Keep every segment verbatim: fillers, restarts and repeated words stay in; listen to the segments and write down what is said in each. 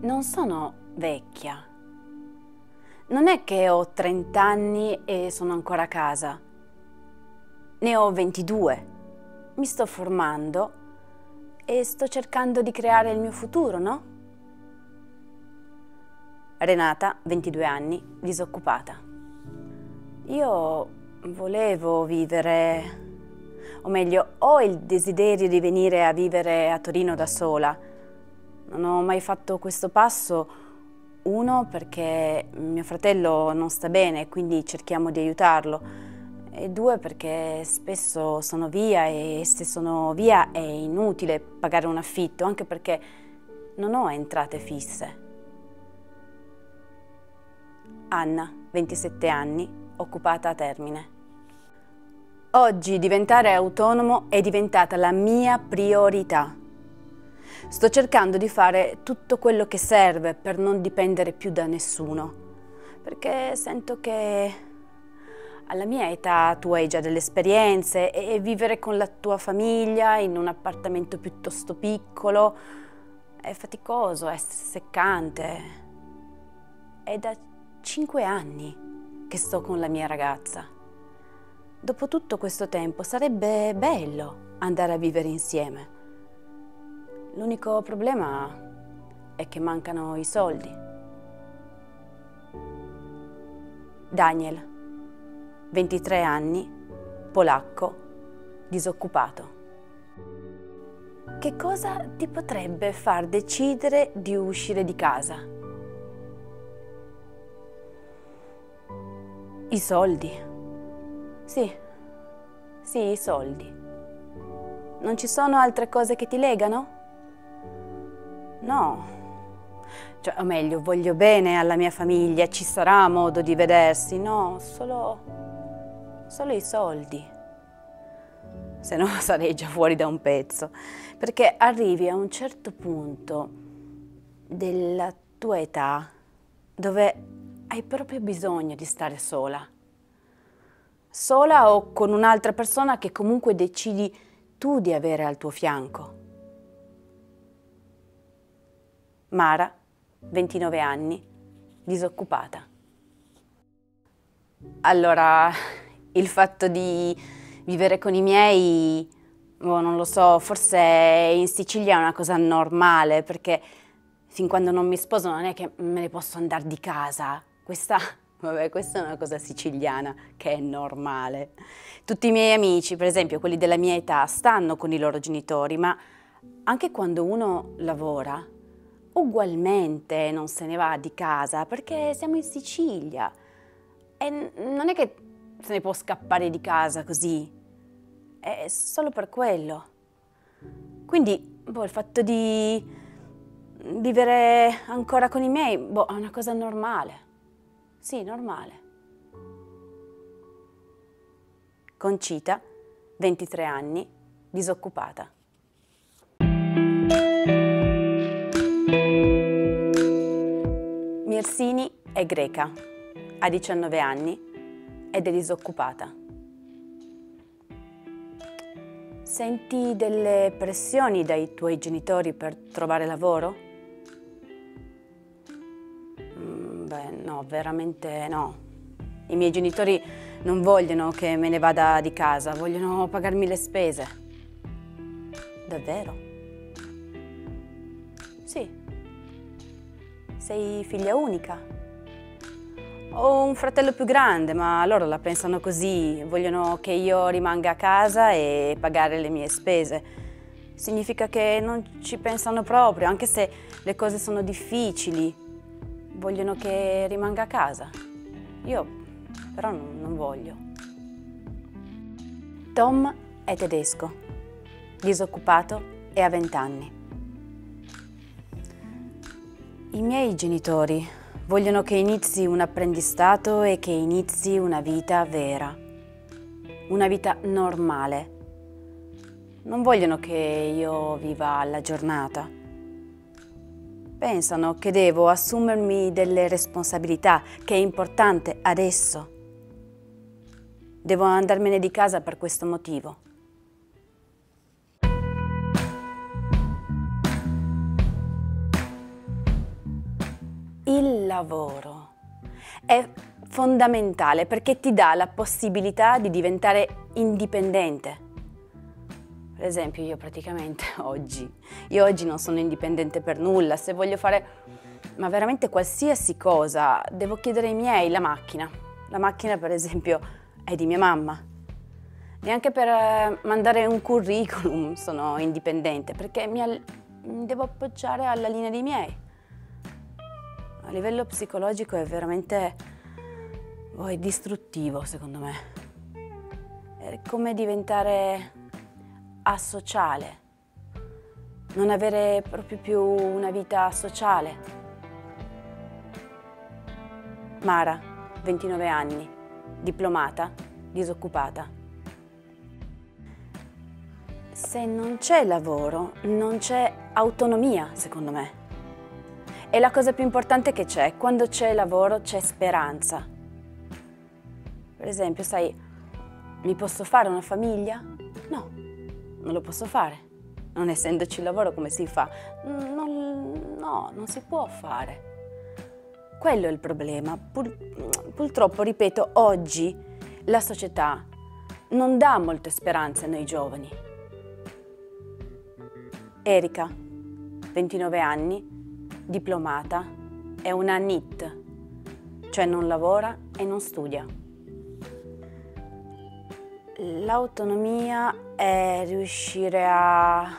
Non sono vecchia. Non è che ho trenta anni e sono ancora a casa. Ne ho ventidue. Mi sto formando e sto cercando di creare il mio futuro, no? Renata, ventidue anni, disoccupata. Io volevo vivere, o meglio, ho il desiderio di venire a vivere a Torino da sola. Non ho mai fatto questo passo, uno perché mio fratello non sta bene, quindi cerchiamo di aiutarlo, e due perché spesso sono via e se sono via è inutile pagare un affitto, anche perché non ho entrate fisse. Anna, ventisette anni, occupata a Termine. Oggi diventare autonomo è diventata la mia priorità. Sto cercando di fare tutto quello che serve per non dipendere più da nessuno, perché sento che alla mia età tu hai già delle esperienze e vivere con la tua famiglia in un appartamento piuttosto piccolo è faticoso, è seccante. È da cinque anni che sto con la mia ragazza. Dopo tutto questo tempo sarebbe bello andare a vivere insieme. L'unico problema è che mancano i soldi. Daniel, ventitré anni, polacco, disoccupato. Che cosa ti potrebbe far decidere di uscire di casa? I soldi. Sì, sì, i soldi. Non ci sono altre cose che ti legano? No, cioè, o meglio, voglio bene alla mia famiglia, ci sarà modo di vedersi, no, solo, solo i soldi. Se no sarei già fuori da un pezzo, perché arrivi a un certo punto della tua età dove hai proprio bisogno di stare sola. Sola o con un'altra persona che comunque decidi tu di avere al tuo fianco. Mara, ventinove anni, disoccupata. Allora, il fatto di vivere con i miei, oh, non lo so, forse in Sicilia è una cosa normale, perché fin quando non mi sposo non è che me ne posso andare di casa. Questa, vabbè, questa è una cosa siciliana, che è normale. Tutti i miei amici, per esempio quelli della mia età, stanno con i loro genitori, ma anche quando uno lavora, ugualmente non se ne va di casa perché siamo in Sicilia e non è che se ne può scappare di casa così, è solo per quello. Quindi boh, il fatto di vivere ancora con i miei boh, è una cosa normale, sì, normale. Concita, ventitré anni, disoccupata. Mirsini è greca, ha diciannove anni ed è disoccupata. Senti delle pressioni dai tuoi genitori per trovare lavoro? Mm, beh, no, veramente no. I miei genitori non vogliono che me ne vada di casa, vogliono pagarmi le spese. Davvero? Sì. Sei figlia unica? Ho un fratello più grande, ma loro la pensano così, vogliono che io rimanga a casa e pagare le mie spese. Significa che non ci pensano proprio, anche se le cose sono difficili, vogliono che rimanga a casa. Io però non, non voglio. Tom è tedesco, disoccupato e ha venti anni. I miei genitori vogliono che inizi un apprendistato e che inizi una vita vera, una vita normale. Non vogliono che io viva alla giornata. Pensano che devo assumermi delle responsabilità, che è importante adesso. Devo andarmene di casa per questo motivo. Il lavoro è fondamentale perché ti dà la possibilità di diventare indipendente. Per esempio, io praticamente oggi, io oggi non sono indipendente per nulla. Se voglio fare, ma veramente qualsiasi cosa, devo chiedere ai miei la macchina. La macchina, per esempio, è di mia mamma. Neanche per eh, mandare un curriculum sono indipendente, perché mi, mi devo appoggiare alla linea dei miei. A livello psicologico è veramente oh, è distruttivo, secondo me. È come diventare asociale, non avere proprio più una vita sociale. Mara, ventinove anni, diplomata, disoccupata. Se non c'è lavoro, non c'è autonomia, secondo me. E la cosa più importante che c'è, quando c'è lavoro c'è speranza. Per esempio, sai, mi posso fare una famiglia? No, non lo posso fare. Non essendoci il lavoro, come si fa? Non, no, non si può fare. Quello è il problema. Pur, purtroppo, ripeto, oggi la società non dà molte speranze a noi giovani. Erika, ventinove anni, diplomata, è una N I T, cioè non lavora e non studia. L'autonomia è riuscire a,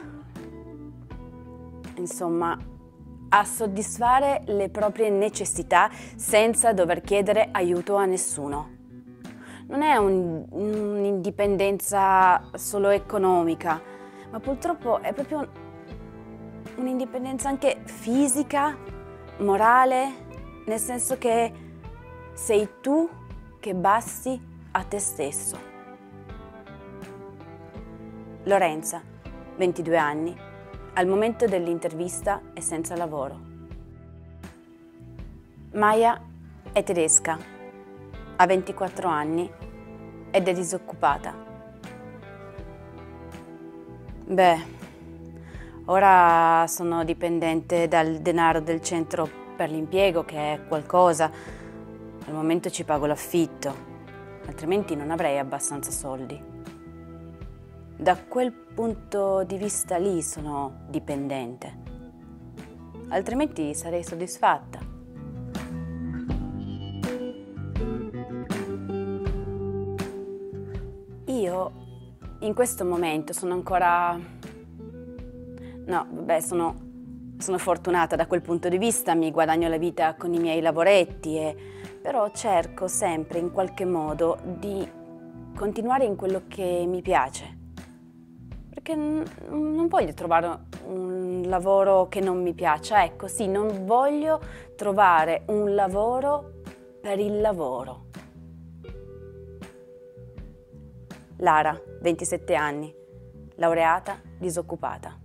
insomma, a soddisfare le proprie necessità senza dover chiedere aiuto a nessuno. Non è un, un'indipendenza solo economica, ma purtroppo è proprio un'indipendenza anche fisica, morale, nel senso che sei tu che basti a te stesso. Lorenza, ventidue anni, al momento dell'intervista è senza lavoro. Maya è tedesca, ha ventiquattro anni ed è disoccupata. Beh, ora sono dipendente dal denaro del centro per l'impiego, che è qualcosa. Al momento ci pago l'affitto, altrimenti non avrei abbastanza soldi. Da quel punto di vista lì sono dipendente, altrimenti sarei soddisfatta. Io in questo momento sono ancora... No, vabbè, sono, sono fortunata da quel punto di vista, mi guadagno la vita con i miei lavoretti, e, però cerco sempre in qualche modo di continuare in quello che mi piace. Perché non voglio trovare un lavoro che non mi piaccia, ecco sì, non voglio trovare un lavoro per il lavoro. Lara, ventisette anni, laureata, disoccupata.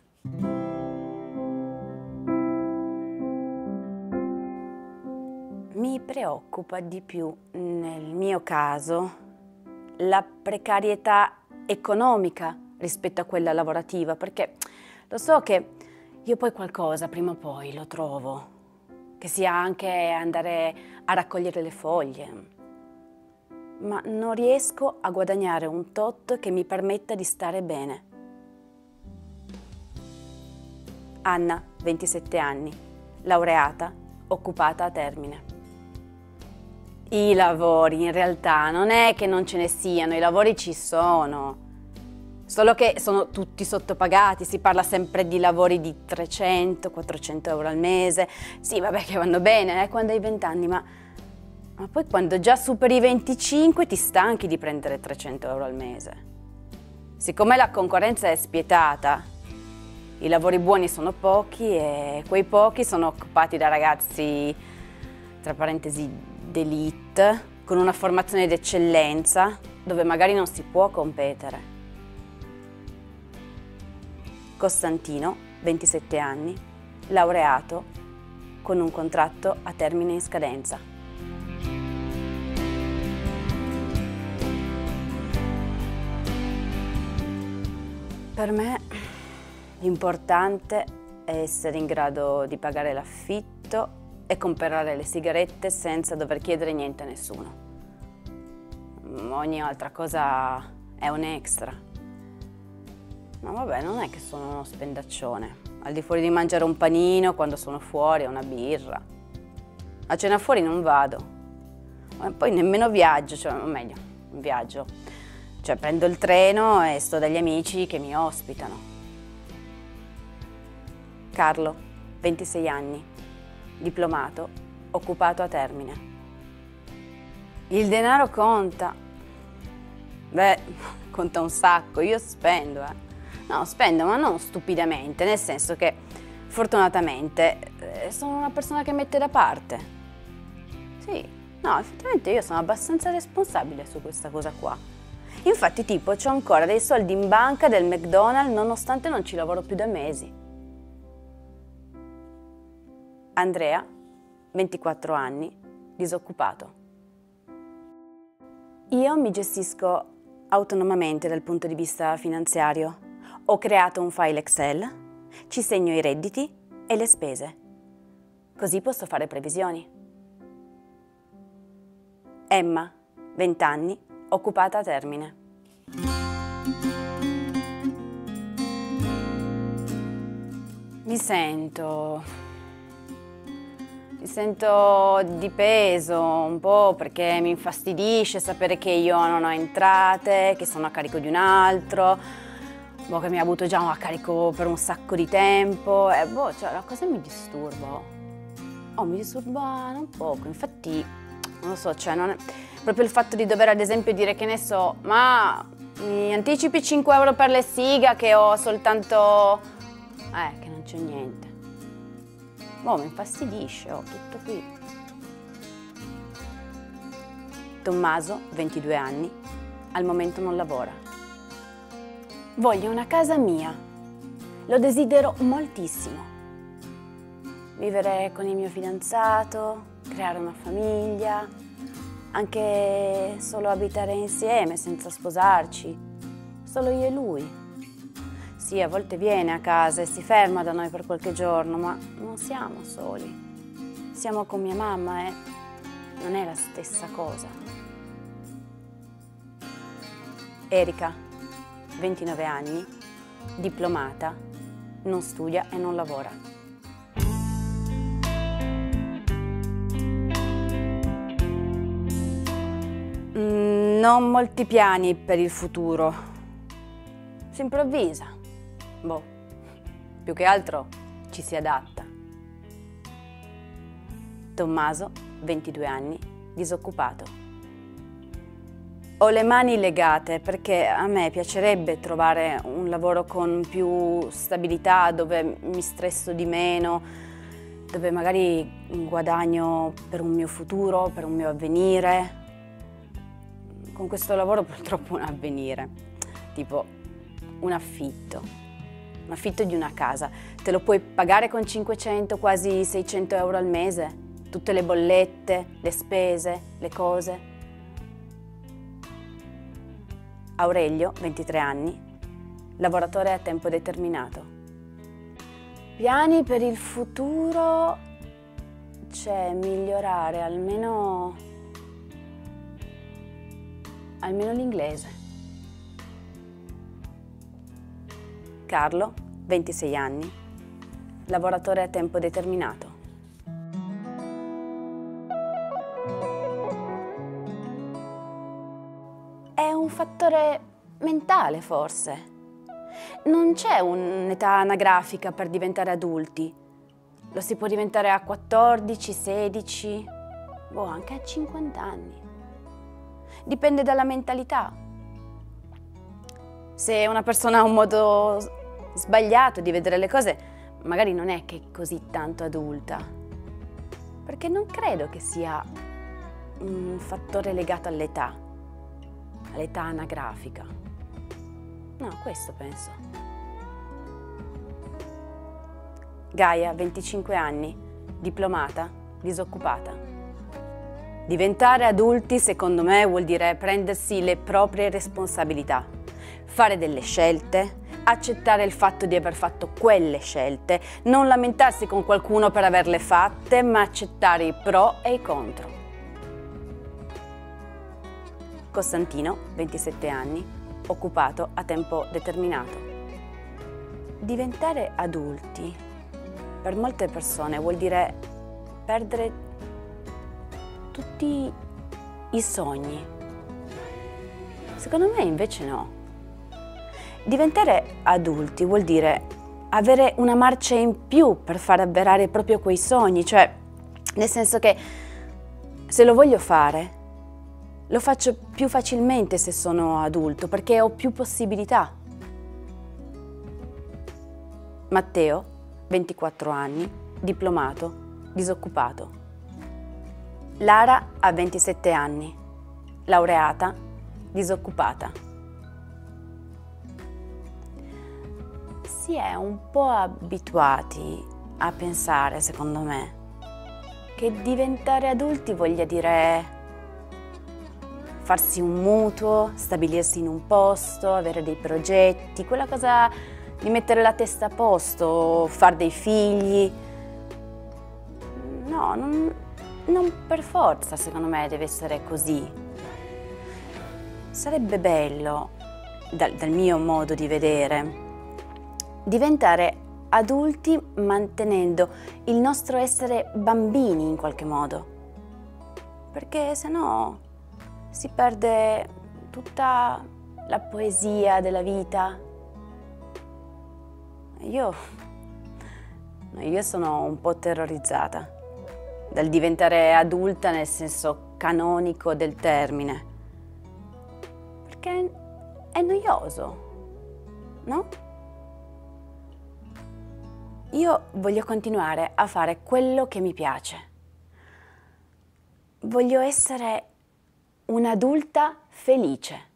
Mi preoccupa di più, nel mio caso, la precarietà economica rispetto a quella lavorativa, perché lo so che io poi qualcosa prima o poi lo trovo, che sia anche andare a raccogliere le foglie, ma non riesco a guadagnare un tot che mi permetta di stare bene. Anna, ventisette anni, laureata, occupata a termine. I lavori, in realtà, non è che non ce ne siano, i lavori ci sono. Solo che sono tutti sottopagati, si parla sempre di lavori di trecento quattrocento euro al mese. Sì, vabbè, che vanno bene, eh, quando hai venti anni, ma, ma poi quando già superi i venticinque ti stanchi di prendere trecento euro al mese. Siccome la concorrenza è spietata, i lavori buoni sono pochi e quei pochi sono occupati da ragazzi, tra parentesi, d'élite, con una formazione d'eccellenza, dove magari non si può competere. Costantino, ventisette anni, laureato, con un contratto a termine in scadenza. Per me l'importante è essere in grado di pagare l'affitto e comprare le sigarette senza dover chiedere niente a nessuno. Ogni altra cosa è un extra. Ma vabbè, non è che sono uno spendaccione. Al di fuori di mangiare un panino quando sono fuori, una birra. A cena fuori non vado. E poi nemmeno viaggio, cioè, o meglio, viaggio. Cioè prendo il treno e sto dagli amici che mi ospitano. Carlo, ventisei anni, diplomato, occupato a termine. Il denaro conta. Beh, conta un sacco, io spendo, eh. No, spendo, ma non stupidamente, nel senso che fortunatamente eh, sono una persona che mette da parte. Sì, no, effettivamente io sono abbastanza responsabile su questa cosa qua. Infatti, tipo, c'ho ancora dei soldi in banca del McDonald's nonostante non ci lavoro più da mesi. Andrea, ventiquattro anni, disoccupato. Io mi gestisco autonomamente dal punto di vista finanziario. Ho creato un file Excel, ci segno i redditi e le spese. Così posso fare previsioni. Emma, venti anni, occupata a termine. Mi sento... Mi sento di peso un po' perché mi infastidisce sapere che io non ho entrate, che sono a carico di un altro, boh, che mi ha avuto già a carico per un sacco di tempo e boh, cioè la cosa mi disturba. Oh, mi disturba non poco, infatti, non lo so, cioè non è... proprio il fatto di dover ad esempio dire, che ne so, ma mi anticipi cinque euro per le siga che ho soltanto... Eh, che non c'è niente. Boh, mi infastidisce, oh, tutto qui. Tommaso, ventidue anni, al momento non lavora. Voglio una casa mia, lo desidero moltissimo. Vivere con il mio fidanzato, creare una famiglia, anche solo abitare insieme senza sposarci, solo io e lui. Sì, a volte viene a casa e si ferma da noi per qualche giorno, ma non siamo soli. Siamo con mia mamma e non è la stessa cosa. Erika, ventinove anni, diplomata, non studia e non lavora. Mm, non molti piani per il futuro. Si improvvisa. Boh, più che altro ci si adatta. Tommaso, ventidue anni, disoccupato. Ho le mani legate perché a me piacerebbe trovare un lavoro con più stabilità, dove mi stresso di meno, dove magari guadagno per un mio futuro, per un mio avvenire. Con questo lavoro purtroppo un avvenire, tipo un affitto. Un affitto di una casa, te lo puoi pagare con cinquecento, quasi seicento euro al mese? Tutte le bollette, le spese, le cose. Aurelio, ventitré anni, lavoratore a tempo determinato. Piani per il futuro? C'è migliorare almeno... almeno l'inglese. Carlo, ventisei anni, lavoratore a tempo determinato. È un fattore mentale, forse. Non c'è un'età anagrafica per diventare adulti. Lo si può diventare a quattordici, sedici, boh, anche a cinquanta anni. Dipende dalla mentalità. Se una persona ha un modo sbagliato di vedere le cose, magari non è che è così tanto adulta, perché non credo che sia un fattore legato all'età, all'età anagrafica. No, questo penso. Gaia, venticinque anni, diplomata, disoccupata. Diventare adulti, secondo me, vuol dire prendersi le proprie responsabilità, fare delle scelte, accettare il fatto di aver fatto quelle scelte, non lamentarsi con qualcuno per averle fatte, ma accettare i pro e i contro. Costantino, ventisette anni, occupato a tempo determinato. Diventare adulti per molte persone vuol dire perdere tutti i sogni. Secondo me invece no. Diventare adulti vuol dire avere una marcia in più per far avverare proprio quei sogni, cioè nel senso che se lo voglio fare, lo faccio più facilmente se sono adulto perché ho più possibilità. Matteo, ventiquattro anni, diplomato, disoccupato. Lara ha ventisette anni, laureata, disoccupata. Si è un po' abituati a pensare, secondo me, che diventare adulti voglia dire farsi un mutuo, stabilirsi in un posto, avere dei progetti, quella cosa di mettere la testa a posto, far dei figli. No, non, non per forza, secondo me, deve essere così. Sarebbe bello, dal, dal mio modo di vedere, diventare adulti mantenendo il nostro essere bambini in qualche modo, perché se no si perde tutta la poesia della vita. Io, io sono un po' terrorizzata dal diventare adulta nel senso canonico del termine, perché è noioso, no? Io voglio continuare a fare quello che mi piace. Voglio essere un'adulta felice.